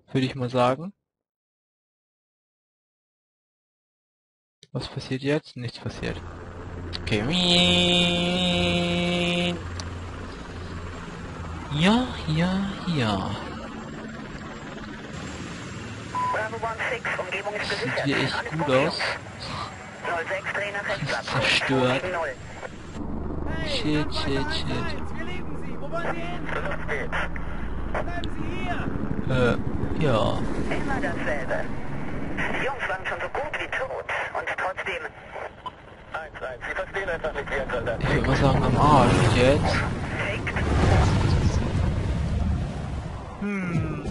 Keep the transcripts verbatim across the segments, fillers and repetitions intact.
Würde ich mal sagen. Was passiert jetzt? Nichts passiert. Okay. Ja, ja, ja. Das sieht hier echt gut aus. Zerstört. Shit, shit, shit. Äh, ja. Immer dasselbe. Die Jungs waren schon so gut wie tot und trotzdem... eins eins, Sie verstehen einfach nicht, wie ein Soldat. Ich würde mal sagen, am Arsch jetzt. Hm.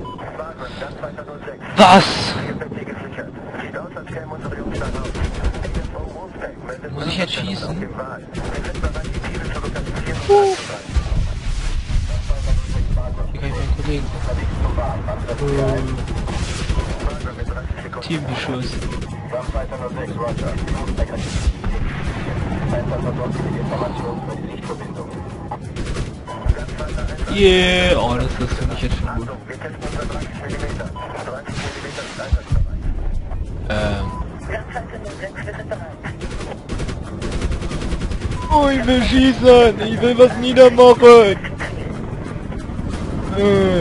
Was? Muss ich jetzt schießen? Uh. Wie kann ich meinen Kollegen? Uh. Teambeschuss. Yeah, oh, das ist für mich jetzt schon gut. Ähm. Oh, ich will schießen! Ich will was niedermachen! Äh.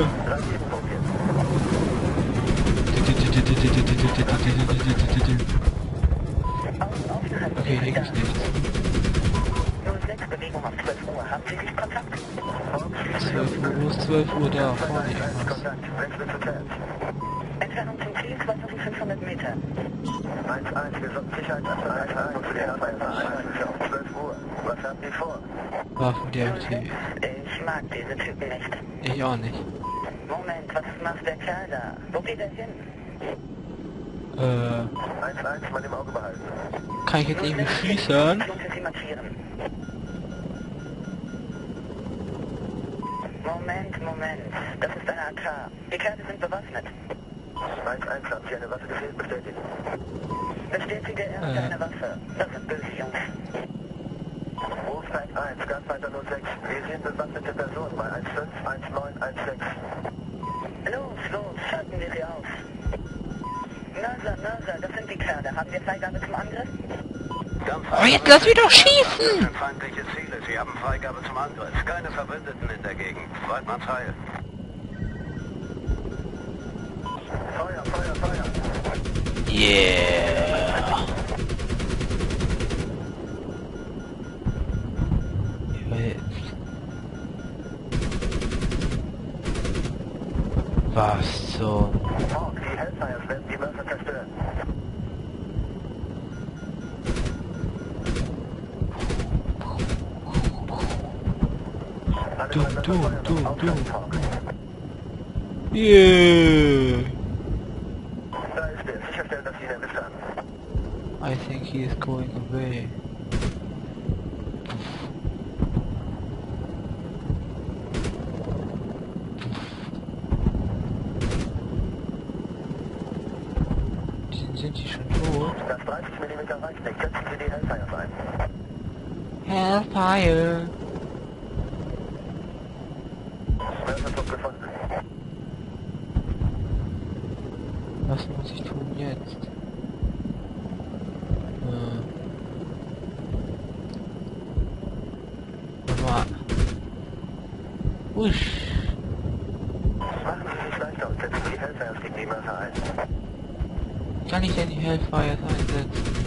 Okay, hier gibt's nichts. zwölf Uhr, wo ist zwölf Uhr da? Vorne irgendwas. Entfernung zum Ziel zweitausendfünfhundert Meter. eins eins, wir sollten Sicherheitsabteilung haben für die Herbeifahrung. zwölf Uhr. Was habt ihr vor? Waffen deaktiviert. Ich mag diese Typen nicht. Ich auch nicht. Moment, was macht der Kerl da? Wo geht er hin? Äh. eins eins, mal im Auge behalten. Kann ich jetzt irgendwie schießen? Moment, Moment. Das ist eine A K. Die Kerle sind bewaffnet. eins eins, habt ihr eine Waffe gefehlt? Bestätigt. Bestätige erst äh. eine Waffe. Das sind böse Jungs. Wolfpack eins, Gasfighter null sechs. Wir sind bewaffnete Personen bei eins fünf eins neun eins sechs. Los, los, schalten wir sie aus. Mörser, Mörser, das sind die Kerle. Haben wir Freigabe zum Angriff? Oh, jetzt lass mich doch schießen! Feindliche Ziele. Sie haben Freigabe zum Angriff. Keine Verbündeten in der Gegend. Weidmanns Heil. Feuer, Feuer, Feuer. Yeah! Jetzt. Was so? Die Hellfires werden die Mörser zerstören. Du, du, du, du. Yeah! Da ist er. Sicherstellen, dass Sie ihn erwischt haben. I think he is going away. Die, sind die schon tot? Das dreißig Millimeter reicht nicht. Setzen Sie die Hellfires ein. Hellfire! Mörsertrupp gefunden. Was muss ich tun jetzt? Äh. Nochmal. Usch. Machen Sie sich leichter und setzen die Hellfires gegen die Mörser ein. Kann ich denn die Hellfires einsetzen?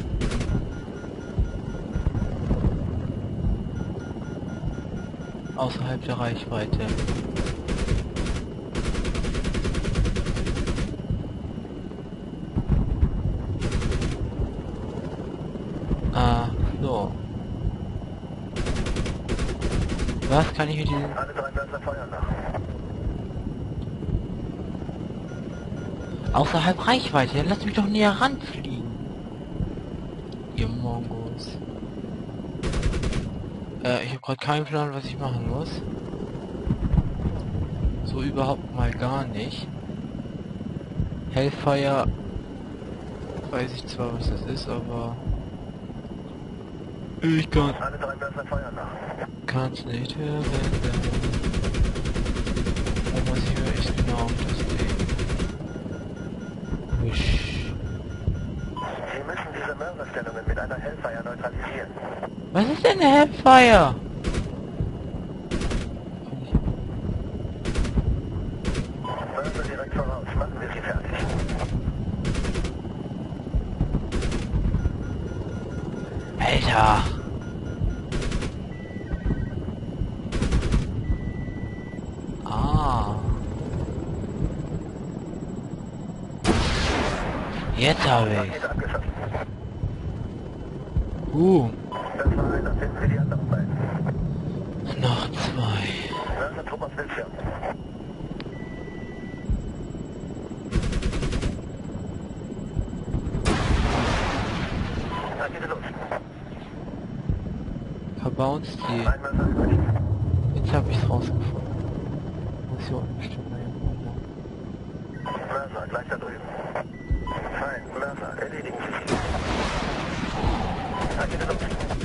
Außerhalb der Reichweite. Ah, so. Was kann ich mit diesen... Alle drei Mörser feuern nach. Außerhalb Reichweite? Ja, lass mich doch näher ranfliegen. Ihr Mongos. Äh, ich habe gerade keinen Plan, was ich machen muss. So überhaupt mal gar nicht. Hellfire... Weiß ich zwar, was das ist, aber... Ich kann... Alle drei Mörser feuern nach. Kann's nicht hören. Da muss ich mir echt genau auf das Ding. Feindlander Hellfire neutralisieren. Was ist denn eine Hellfire? Mörser direkt voraus. Machen wir sie fertig. Alter. Ah. Jetzt habe ich. Rakete abgeschossen. Uh, Das war einer. Finden wir die anderen beiden. noch zwei. Mörser Trupp auf Bildschirm. Rakete los. Verbounced die. Ein Mörser übrig. Jetzt habe ich es rausgefunden. Muss hier unten bestimmt mal irgendwo. Mörser, gleich da drüben. Fein, Mörser, erledigen Sie sie. Rakete los.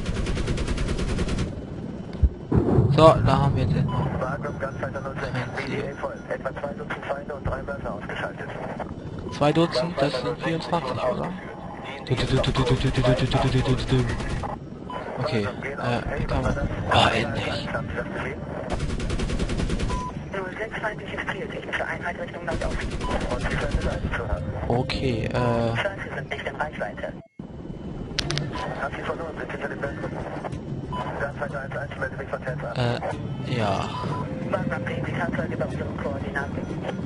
So, da haben wir jetzt endlich. Wagen um Gunfighter null sechs. B D A voll. Etwa zwei Dutzend Feinde und drei Mörser ausgeschaltet. Zwei Dutzend, das sind vierundzwanzig, oder? Okay, äh, wie kann man... Oh, endlich. null sechs feindliches Ziel, technische Einheit Richtung Nordosten. Und Sie können es also zu haben. Okay, äh... Scheiße sind nicht in Reichweite. Hab Sie verloren, sind hinter dem Bergrücken. Gunfighter eins eins, melde mich von Tesla. Äh, ja. Wagen abgeben, die Fahrzeuge bei unseren Koordinaten.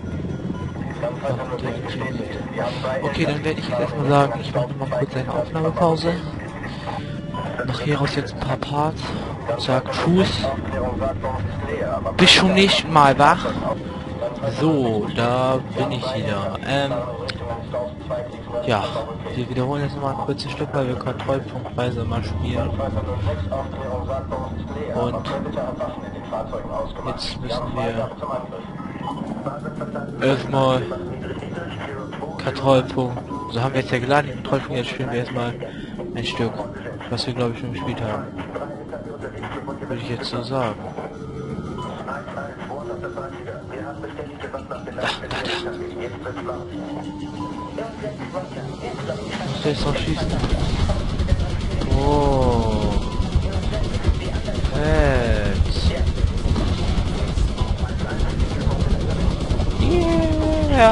Okay, dann werde ich jetzt erstmal sagen, ich mache mal kurz eine Aufnahmepause. Mache hieraus jetzt ein paar Parts. Sag Tschüss. Bis zum nächsten Mal, wach. So, da bin ich wieder. Ähm, ja, wir wiederholen jetzt nochmal ein kurzes Stück, weil wir kontrollpunktweise mal spielen. Und jetzt müssen wir erstmal Kontrollpunkt. So haben wir jetzt ja geladen, den Kontrollpunkt. Jetzt spielen wir erstmal ein Stück, was wir glaube ich schon gespielt haben. Würde ich jetzt so sagen. Da, da, da. Muss der jetzt noch schießen? Oh. Jetzt. Yeah.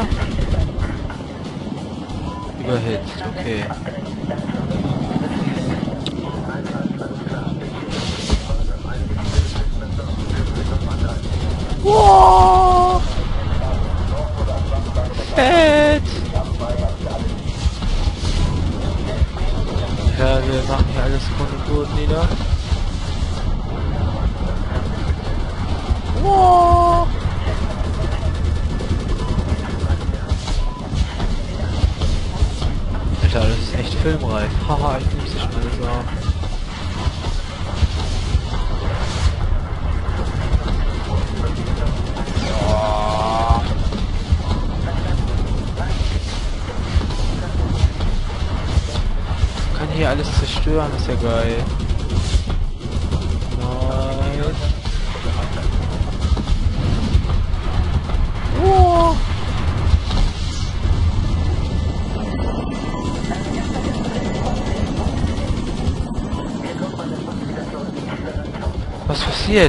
Überhitzt, okay. Wow. Fett. Ja, wir machen hier alles Grund und Boden nieder. Wow. Alter, das ist echt filmreif. Haha, ich nehme es schon alles auf. Kann hier alles zerstören, ist ja geil. Nice. Wow. Was passiert?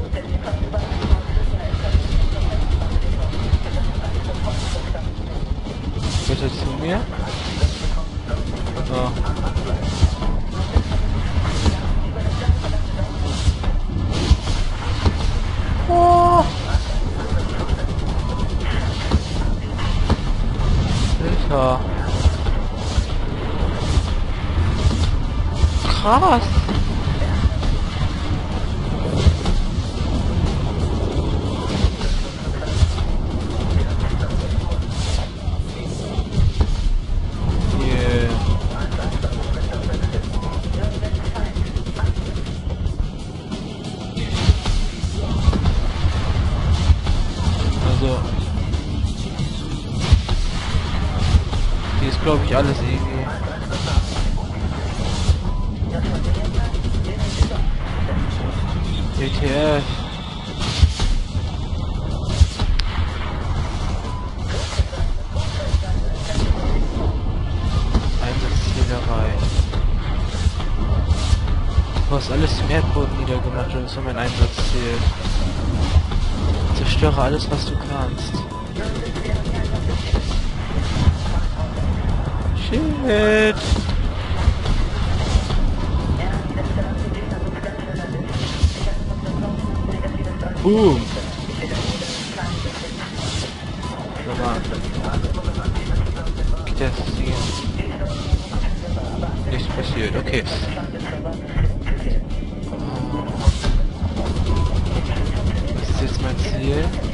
Bitte zu mir? Oh. Oh. Alter. Krass. Also, hier ist glaube ich alles irgendwie. W T F. Einsatzziel erreicht. Du hast alles zum Erdboden niedergemacht und das war mein Einsatzziel. Zerstöre alles, was du kannst. Shit! Boom! Nochmal. Geht das hier? Nichts passiert, okay. Das ist jetzt mein Ziel.